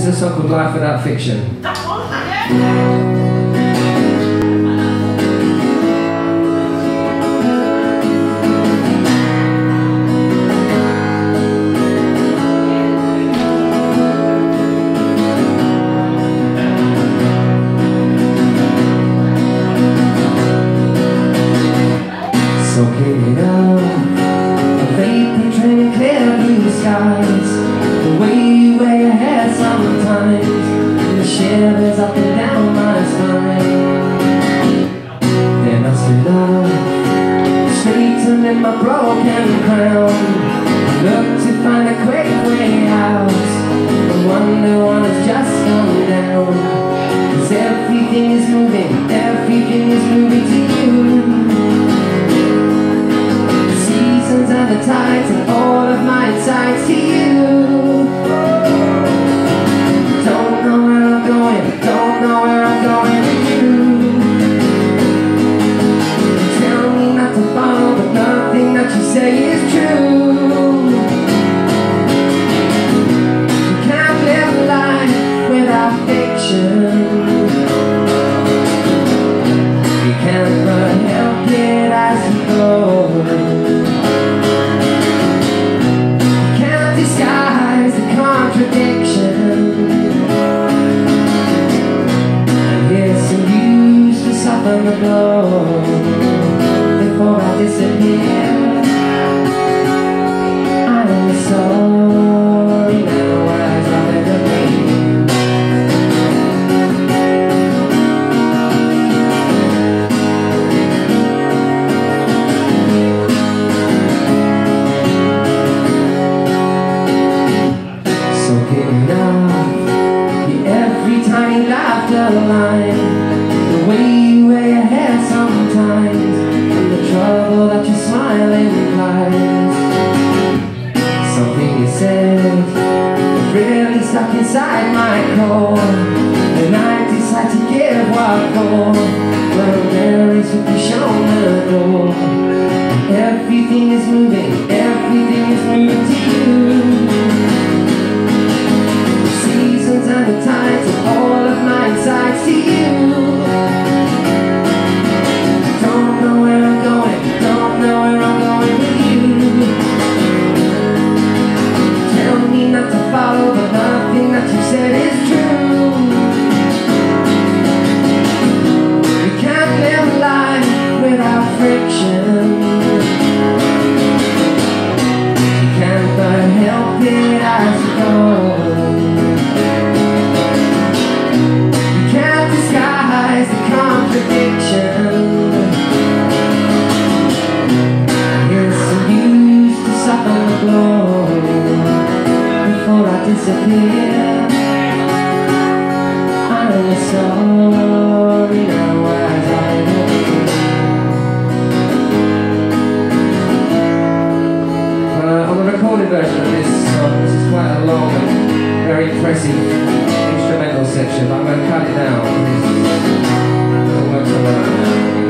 This is a song called Life Without Fiction. Soaking it up, a vapor train, clear blue skies, the way you wear your hair sometimes, the shivers up and down my spine. There must be love, straightening my broken crown. Look to find a quick way out, I wonder what has just gone down. 'Cause everything is moving to you. And the tides and all of my insights to you. Don't know where I'm going, don't know where I'm going with you. You tell me not to follow, but nothing that you say is true. You can't live life without fiction. You can't but help it as you go. The blow before I disappear. I am sorry now as I've ever been. Soaking it up, every tiny laughter line, the way you wear your hair sometimes, and the trouble that your smile implies. Something you said is really stuck inside my core, and I decide to give what for. Well, there is what you shown the door. Everything is moving to you. The seasons and the tides and all of my insights to you. Disappear. I'm sorry now as I on the recorded version of this song, this is quite a long and very impressive instrumental section, but I'm going to cut it down. It doesn't work so well now.